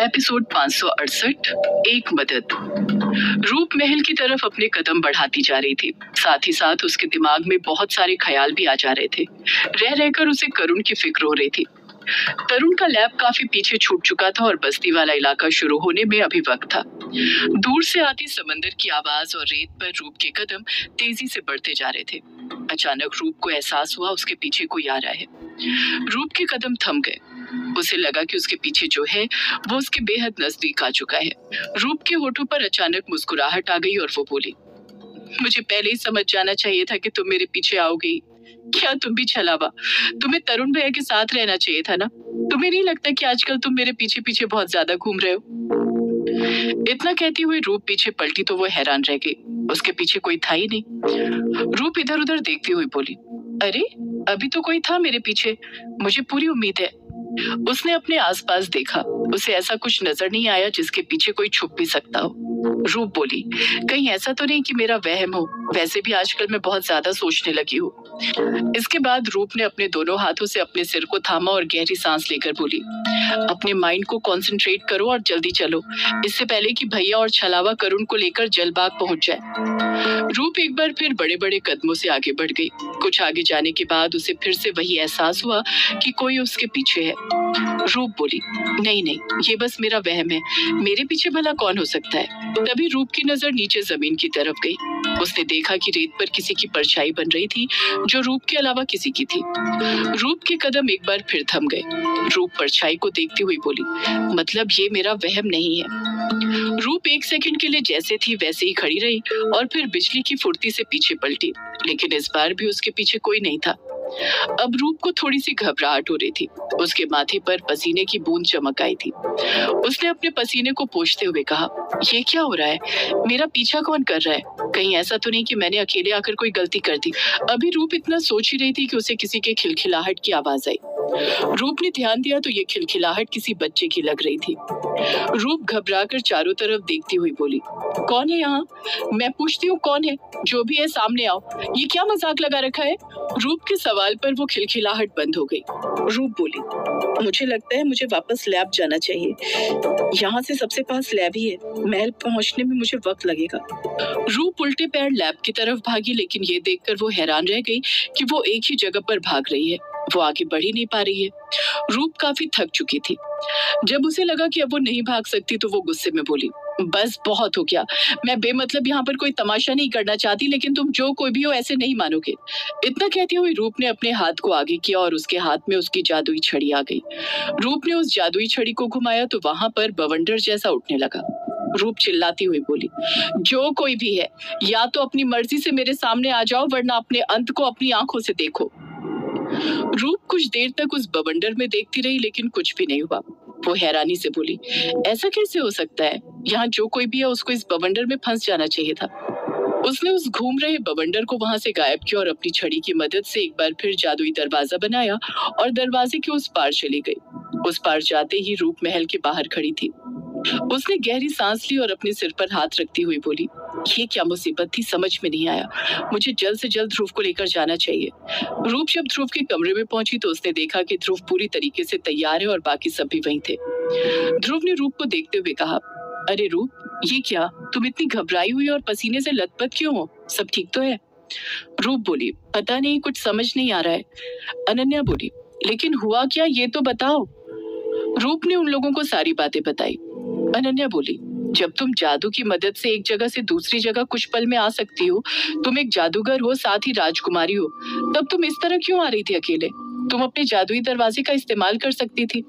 Episode 568 एक मदद। रूप महल की तरफ अपने कदम बढ़ाती जा रही थी। साथ ही साथ उसके दिमाग में बहुत सारे ख्याल भी आ जा रहे थे। रह रहकर उसे करुण की फिक्र हो रही थी। तरुण का लैब काफी पीछे छूट चुका था और बस्ती वाला इलाका शुरू होने में अभी वक्त था। दूर से आती समंदर की आवाज और रेत पर रूप के कदम तेजी से बढ़ते जा रहे थे। अचानक रूप को एहसास हुआ उसके पीछे कोई आ रहा है। रूप के कदम थम गए। उसे लगा कि उसके पीछे जो है वो उसके बेहद नजदीक आ चुका है। रूप के होठों पर अचानक मुस्कुराहट आ गई और वो बोली, मुझे पहले ही समझ जाना चाहिए था कि तुम मेरे पीछे आओगी। क्या तुम भी छलावा? तुम्हें तरुण भैया के साथ रहना चाहिए था ना। तुम्हें नहीं लगता कि आजकल तुम मेरे पीछे पीछे बहुत ज्यादा घूम रहे हो? इतना कहती हुई रूप पीछे पलटी तो वो हैरान रह गई। उसके पीछे कोई था ही नहीं। रूप इधर उधर देखती हुई बोली, अरे अभी तो कोई था मेरे पीछे, मुझे पूरी उम्मीद है। उसने अपने आसपास देखा। उसे ऐसा कुछ नजर नहीं आया जिसके पीछे कोई छुप भी सकता हो। रूप बोली, कहीं ऐसा तो नहीं कि मेरा वहम हो? वैसे भी आजकल मैं बहुत ज्यादा सोचने लगी हूँ। इसके बाद रूप ने अपने दोनों हाथों से अपने सिर को थामा और गहरी सांस लेकर बोली, अपने माइंड को कंसंट्रेट करो और जल्दी चलो, इससे पहले कि भैया और छलावा करुण को लेकर जलबाग पहुंच जाए। रूप एक बार फिर बड़े बड़े कदमों से आगे बढ़ गई। कुछ आगे जाने के बाद उसे फिर से वही एहसास हुआ कि कोई उसके पीछे है। रूप बोली, नहीं नहीं, ये बस मेरा वहम है, मेरे पीछे भला कौन हो सकता है। तभी रूप की नजर नीचे जमीन की तरफ गई। उसने देखा कि रेत पर किसी की परछाई बन रही थी जो रूप के अलावा किसी की थी। रूप के कदम एक बार फिर थम गए। रूप परछाई को देखती हुई बोली, मतलब ये मेरा वहम नहीं है। रूप एक सेकंड के लिए जैसे थी वैसे ही खड़ी रही और फिर बिजली की फुर्ती से पीछे पलटी, लेकिन इस बार भी उसके पीछे कोई नहीं था। अब रूप को थोड़ी सी घबराहट हो रही थी। उसके माथे पर पसीने की बूंद चमक आई थी। उसने अपने पसीने को पोंछते हुए कहा, ये क्या हो रहा है? मेरा पीछा कौन कर रहा है? कहीं ऐसा तो नहीं कि मैंने अकेले आकर कोई गलती कर दी? अभी रूप इतना सोच ही रही थी कि उसे किसी के खिलखिलाहट की आवाज आई। रूप ने ध्यान दिया तो ये खिलखिलाहट किसी बच्चे की लग रही थी। रूप घबराकर चारों तरफ देखती हुई बोली, कौन है यहाँ? मैं पूछती हूँ कौन है? जो भी है सामने आओ। ये क्या मजाक लगा रखा है? रूप के सवाल पर वो खिलखिलाहट बंद हो गई। रूप बोली, मुझे लगता है मुझे वापस लैब जाना चाहिए। यहाँ से सबसे पास लैब ही है, महल पहुँचने में मुझे वक्त लगेगा। रूप उल्टे पैर लैब की तरफ भागी, लेकिन ये देखकर वो हैरान रह गई कि वो एक ही जगह पर भाग रही है। वो आगे बढ़ ही नहीं पा रही है। रूप काफी थक चुकी थी। जब उसे लगा कि अब वो नहीं भाग सकती तो वो गुस्से में बोली, बस बहुत हो गया। मैं बेमतलब यहाँ पर कोई तमाशा नहीं करना चाहती, लेकिन तुम जो कोई भी हो ऐसे नहीं मानोगे। इतना कहती हुई रूप ने अपने हाथ को आगे किया और उसके हाथ में उसकी जादुई छड़ी आ गई। रूप ने उस जादुई छड़ी को घुमाया तो वहां पर बवंडर जैसा उठने लगा। रूप चिल्लाती हुई बोली, जो कोई भी है, या तो अपनी मर्जी से मेरे सामने आ जाओ, वरना अपने अंत को अपनी आंखों से देखो। रूप कुछ देर तक उस बवंडर में देखती रही, लेकिन कुछ भी नहीं हुआ। वो हैरानी से बोली, ऐसा कैसे हो सकता है? यहाँ जो कोई भी है उसको इस बवंडर में फंस जाना चाहिए था। उसने उस घूम रहे बवंडर को वहां से गायब किया और अपनी छड़ी की मदद से एक बार फिर जादुई दरवाजा बनाया और दरवाजे के उस पार चली गई। उस पार जाते ही रूप महल के बाहर खड़ी थी। उसने गहरी सांस ली और अपने सिर पर हाथ रखती हुई बोली, ये क्या मुसीबत थी, समझ में नहीं आया। मुझे जल्द से जल्द ध्रुव को लेकर जाना चाहिए। रूप जब ध्रुव के कमरे में पहुंची तो उसने देखा कि ध्रुव पूरी तरीके से तैयार है और बाकी सब भी वहीं थे। ध्रुव ने रूप को देखते हुए कहा, अरे रूप, ये क्या, तुम इतनी घबराई हुई और पसीने से लथपथ क्यों हो? सब ठीक तो है? रूप बोली, पता नहीं, कुछ समझ नहीं आ रहा है। अनन्या बोली, लेकिन हुआ क्या, ये तो बताओ। रूप ने उन लोगों को सारी बातें बताई। अनन्या बोली, जब तुम जादू की मदद से एक जगह से दूसरी जगह कुछ पल में आ सकती हो, तुम एक जादूगर हो, साथ ही राजकुमारी हो, तब तुम इस तरह क्यों आ रही थी अकेले? तुम अपने जादुई दरवाजे का इस्तेमाल कर सकती थी।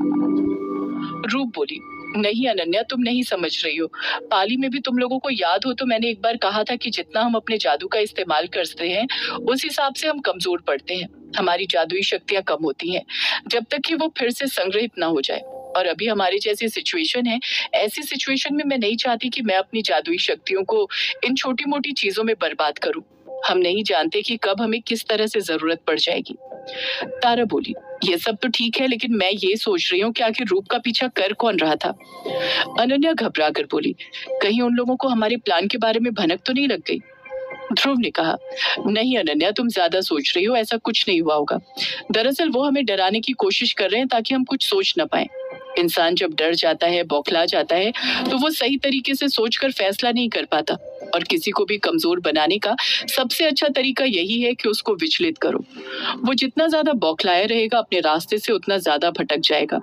रूप बोली, नहीं अनन्या, तुम नहीं समझ रही हो। पाली में भी तुम लोगों को याद हो तो मैंने एक बार कहा था कि जितना हम अपने जादू का इस्तेमाल करते हैं उस हिसाब से हम कमजोर पड़ते हैं। हमारी जादुई शक्तियां कम होती हैं जब तक कि वो फिर से संग्रहित ना हो जाए। और अभी हमारी जैसी सिचुएशन है, ऐसी सिचुएशन में मैं नहीं चाहती कि मैं अपनी जादुई शक्तियों को इन छोटी मोटी चीजों में बर्बाद करूं। हम नहीं जानते कि कब हमें किस तरह से जरूरत पड़ जाएगी। तारा बोली, ये सब तो ठीक है, लेकिन मैं ये सोच रही हूँ कि आखिर रूप का पीछा कर कौन रहा था? अनन्या घबरा कर बोली, कहीं उन लोगों को हमारे प्लान के बारे में भनक तो नहीं लग गई? ध्रुव ने कहा, नहीं अनन्या, तुम ज्यादा सोच रही हो, ऐसा कुछ नहीं हुआ होगा। दरअसल वो हमें डराने की कोशिश कर रहे हैं ताकि हम कुछ सोच न पाए। इंसान जब डर जाता है, बौखला जाता है, तो वो सही तरीके से सोचकर फैसला नहीं कर पाता, और किसी को भी कमजोर बनाने का सबसे अच्छा तरीका यही है कि उसको विचलित करो। वो जितना ज्यादा बौखलाया रहेगा, अपने रास्ते से उतना ज्यादा भटक जाएगा।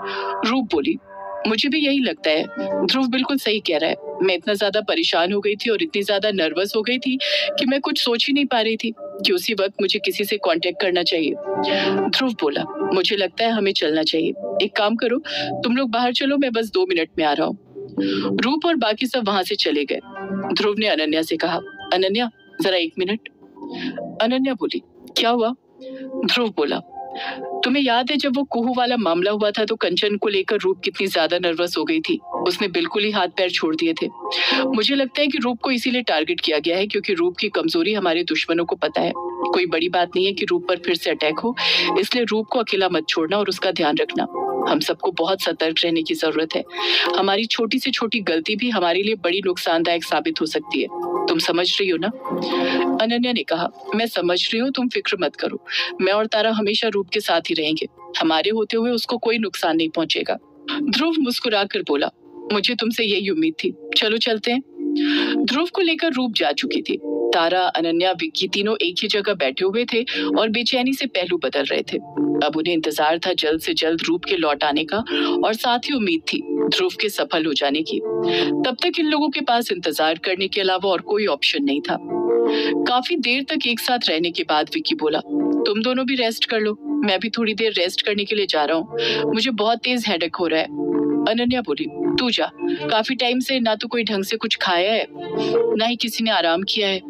रूप बोली, मुझे भी यही लगता है। ध्रुव बिल्कुल सही कह रहा है। मैं इतना ज्यादा परेशान हो गई थी और इतनी ज्यादा नर्वस हो गई थी कि मैं कुछ सोच ही नहीं पा रही थी कि उसी वक्त मुझे किसी से कांटेक्ट करना चाहिए। ध्रुव बोला, मुझे लगता है हमें चलना चाहिए। एक काम करो, तुम लोग बाहर चलो, मैं बस 2 मिनट में आ रहा हूँ। रूप और बाकी सब वहां से चले गए। ध्रुव ने अनन्या से कहा, अनन्या जरा 1 मिनट। अनन्या बोली, क्या हुआ? ध्रुव बोला, तुम्हें याद है जब वो कुहू वाला मामला हुआ था तो कंचन को लेकर रूप कितनी ज्यादा नर्वस हो गई थी। उसने बिल्कुल ही हाथ पैर छोड़ दिए थे। मुझे लगता है कि रूप को इसीलिए टारगेट किया गया है क्योंकि रूप की कमजोरी हमारे दुश्मनों को पता है। कोई बड़ी बात नहीं है कि रूप पर फिर से अटैक हो, इसलिए रूप को अकेला मत छोड़ना और उसका ध्यान रखना। हम सबको बहुत सतर्क रहने की जरूरत है। हमारी छोटी से छोटी गलती भी हमारे लिए बड़ी नुकसानदायक साबित हो सकती है। तुम समझ रही हो ना? अनन्या ने कहा, मैं समझ रही हूँ, तुम फिक्र मत करो। मैं और तारा हमेशा रूप के साथ ही रहेंगे। हमारे होते हुए उसको कोई नुकसान नहीं पहुंचेगा। ध्रुव मुस्कुरा कर बोला, मुझे तुमसे यही उम्मीद थी। चलो चलते हैं। ध्रुव को लेकर रूप जा चुकी थी। तारा, अनन्या, विक्की तीनों एक ही जगह बैठे हुए थे और बेचैनी से पहलू बदल रहे थे। अब उन्हें इंतजार था जल्द से जल्द रूप के लौट आने का, और साथ ही उम्मीद थी ध्रुव के सफल हो जाने की। तब तक इन लोगों के पास इंतजार करने के अलावा और कोई ऑप्शन नहीं था। काफी देर तक एक साथ रहने के बाद विक्की बोला, तुम दोनों भी रेस्ट कर लो, मैं भी थोड़ी देर रेस्ट करने के लिए जा रहा हूँ। मुझे बहुत तेज हेडेक हो रहा है। अनन्या बोली, तू जा, काफी टाइम से ना तो कोई ढंग से कुछ खाया है, ना ही किसी ने आराम किया है।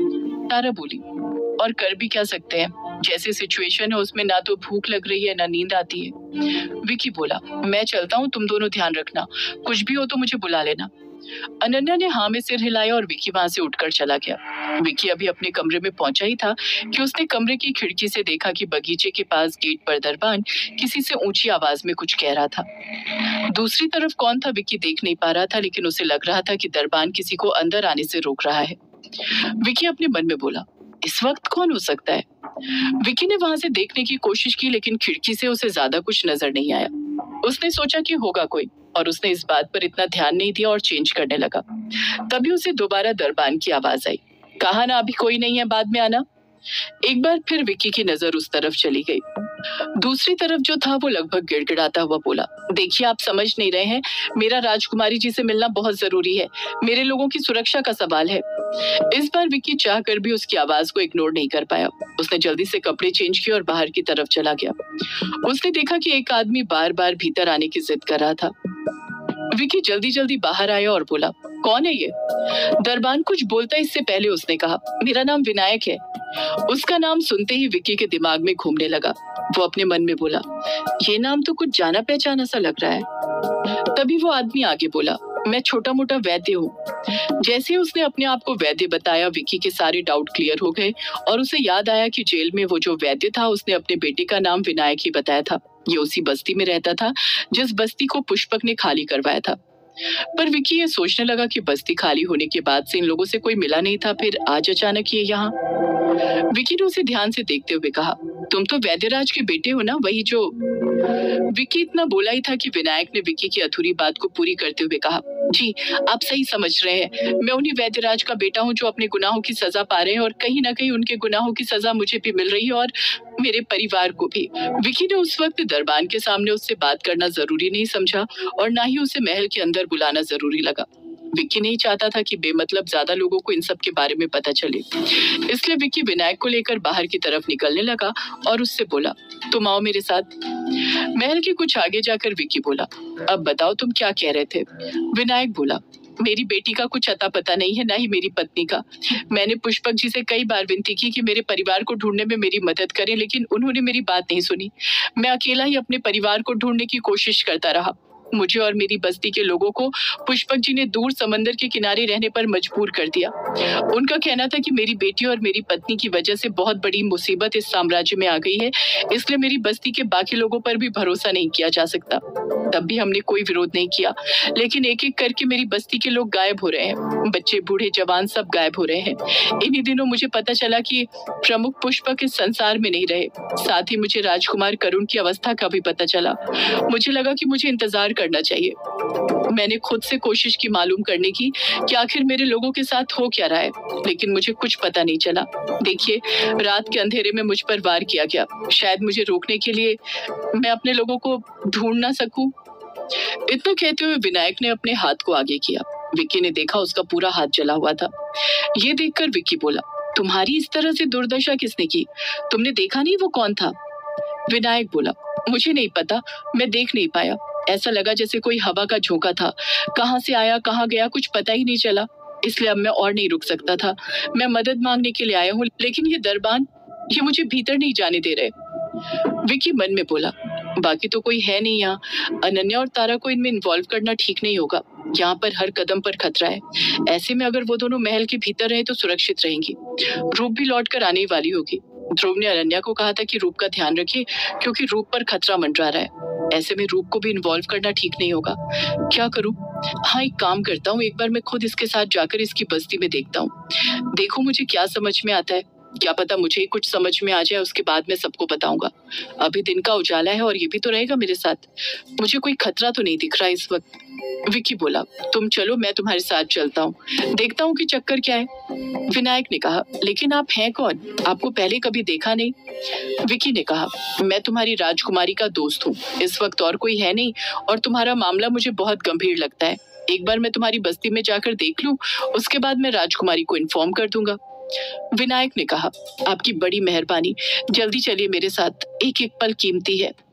तारा बोली, और कर भी क्या सकते हैं, जैसी सिचुएशन है उसमें ना तो भूख लग रही है ना नींद आती है। विक्की बोला, मैं चलता हूँ, तुम दोनों ध्यान रखना, कुछ भी हो तो मुझे बुला लेना। अनन्या ने हाँ में सिर हिलाया और विक्की वहां से उठकर चला गया। विक्की अभी अपने कमरे में पहुंचा ही था कि उसने कमरे की खिड़की से देखा कि बगीचे के पास गेट पर दरबान किसी से ऊंची आवाज में कुछ कह रहा था। दूसरी तरफ कौन था विक्की देख नहीं पा रहा था, लेकिन उसे लग रहा था कि दरबान किसी को अंदर आने से रोक रहा है। विक्की अपने मन में बोला, इस वक्त कौन हो सकता है? विक्की ने वहां से देखने की कोशिश की, लेकिन खिड़की से उसे ज्यादा कुछ नजर नहीं आया। उसने सोचा कि होगा कोई, और उसने इस बात पर इतना ध्यान नहीं दिया और चेंज करने लगा। तभी उसे दोबारा दरबान की आवाज आई, कहा ना अभी कोई नहीं है, बाद में आना। एक बार फिर विक्की की नजर उस तरफ चली गई। दूसरी तरफ जो था वो लगभग गिड़गिड़ाता हुआ बोला, देखिए आप समझ नहीं रहे हैं, मेरा राजकुमारी जी से मिलना बहुत जरूरी है, मेरे लोगों की सुरक्षा का सवाल है। इस बार विक्की चाहकर भी उसकी आवाज को इग्नोर नहीं कर पाया। उसने जल्दी से कपड़े चेंज किए और बाहर की तरफ चला गया। उसने देखा कि एक आदमी बार बार भीतर आने की जिद कर रहा था। विक्की जल्दी जल्दी बाहर आया और बोला, कौन है ये? दरबान कुछ बोलता इससे पहले उसने कहा, मेरा नाम विनायक है। उसका नाम सुनते ही विक्की के दिमाग में घूमने लगा। वो अपने मन में बोला, ये नाम तो कुछ जाना पहचाना सा लग रहा है। तभी वो आदमी आगे बोला, मैं छोटा मोटा वैद्य हूँ। जैसे ही उसने अपने आप को वैद्य बताया, विक्की के सारे डाउट क्लियर हो गए और उसे याद आया कि जेल में वो जो वैद्य था उसने अपने बेटे का नाम विनायक ही बताया था। ये उसी बस्ती में रहता था जिस बस्ती को पुष्पक ने खाली करवाया था। पर विक्की ये सोचने लगा कि बस्ती खाली होने के बाद से इन लोगों से कोई मिला नहीं था, फिर आज अचानक ये यहाँ। विक्की ने उसे ध्यान से देखते हुए कहा, तुम तो वैद्यराज के बेटे हो ना, वही जो। विक्की इतना बोला ही था कि विनायक ने विक्की की अधूरी बात को पूरी करते हुए कहा, जी आप सही समझ रहे हैं, मैं उन्हीं वैद्यराज का बेटा हूँ जो अपने गुनाहों की सजा पा रहे हैं, और कहीं ना कहीं उनके गुनाहों की सजा मुझे भी मिल रही है और मेरे परिवार को भी। विक्की ने उस वक्त दरबान के सामने उससे बात करना जरूरी नहीं समझा और ना ही उसे महल के अंदर बुलाना जरूरी लगा। विक्की नहीं चाहता था कि बेमतलब ज्यादा लोगों को इन सब के बारे में पता चले, इसलिए विक्की विनायक को लेकर बाहर की तरफ निकलने लगा और उससे बोला, तुम आओ मेरे साथ। महल के कुछ आगे जाकर विक्की बोला, अब बताओ तुम क्या कह रहे थे? विनायक बोला, मेरी बेटी का कुछ अता पता नहीं है, ना ही मेरी पत्नी का। मैंने पुष्पक जी से कई बार विनती की कि मेरे परिवार को ढूंढने में मेरी मदद करें, लेकिन उन्होंने मेरी बात नहीं सुनी। मैं अकेला ही अपने परिवार को ढूंढने की कोशिश करता रहा। मुझे और मेरी बस्ती के लोगों को पुष्पक जी ने दूर समंदर के किनारे रहने पर मजबूर कर दिया। उनका कहना था कि मेरी बेटी और मेरी पत्नी की वजह से बहुत बड़ी मुसीबत इस साम्राज्य में आ गई है, इसलिए मेरी बस्ती के बाकी लोगों पर भी भरोसा नहीं किया जा सकता। तब भी हमने कोई विरोध नहीं किया, लेकिन एक एक करके मेरी बस्ती के लोग गायब हो रहे हैं। बच्चे, बूढ़े, जवान सब गायब हो रहे हैं। इन्हीं दिनों मुझे पता चला कि प्रमुख पुष्पक इस संसार में नहीं रहे। साथ ही मुझे राजकुमार करुण की अवस्था का भी पता चला। मुझे लगा कि मुझे इंतजार करना चाहिए। मैंने खुद से कोशिश की मालूम करने की कि आखिर मेरे लोगों के साथ हो क्या रहा है, लेकिन मुझे कुछ पता नहीं चला। देखिए, रात के अंधेरे में मुझ पर वार किया गया। शायद मुझे रोकने के लिए मैं अपने लोगों को ढूंढ ना सकूं। इतना कहते हुए विनायक ने अपने हाथ को आगे किया। विक्की ने देखा उसका पूरा हाथ जला हुआ था। ये देखकर विक्की बोला, तुम्हारी इस तरह से दुर्दशा किसने की? तुमने देखा नहीं वो कौन था? विनायक बोला, मुझे नहीं पता, मैं देख नहीं पाया। ऐसा लगा जैसे कोई हवा का झोंका था। कहाँ से आया, कहाँ गया, कुछ पता ही नहीं चला। इसलिए अब मैं और नहीं रुक सकता था। मैं मदद मांगने के लिए आया हूँ, लेकिन ये दरबान, ये मुझे भीतर नहीं जाने दे रहे। विकी मन में बोला, बाकी तो कोई है नहीं यहाँ। अनन्या और तारा को इनमें इन्वॉल्व करना ठीक नहीं होगा। यहाँ पर हर कदम पर खतरा है। ऐसे में अगर वो दोनों महल के भीतर रहे तो सुरक्षित रहेंगी। रूप भी लौट कर आने वाली होगी। ध्रुव ने अनन्या को कहा था कि रूप का ध्यान रखिए, क्योंकि रूप पर खतरा मंडरा रहा है। ऐसे में रूप को भी इन्वॉल्व करना ठीक नहीं होगा। क्या करूं? हाँ, एक काम करता हूँ, एक बार मैं खुद इसके साथ जाकर इसकी बस्ती में देखता हूँ। देखो मुझे क्या समझ में आता है। क्या पता मुझे ही कुछ समझ में आ जाए, उसके बाद मैं सबको बताऊंगा। अभी दिन का उजाला है और ये भी तो रहेगा मेरे साथ। मुझे कोई खतरा तो नहीं दिख रहा इस वक्त। विक्की बोला, तुम चलो, मैं तुम्हारे साथ चलता हूँ, देखता हूँ कि चक्कर क्या है। विनायक ने कहा, लेकिन आप हैं कौन? आपको पहले कभी देखा नहीं। विक्की ने कहा, मैं तुम्हारी राजकुमारी का दोस्त हूँ। इस वक्त और कोई है नहीं और तुम्हारा मामला मुझे बहुत गंभीर लगता है। एक बार मैं तुम्हारी बस्ती में जाकर देख लूं, उसके बाद मैं राजकुमारी को इन्फॉर्म कर दूंगा। विनायक ने कहा, आपकी बड़ी मेहरबानी, जल्दी चलिए मेरे साथ, एक एक पल कीमती है।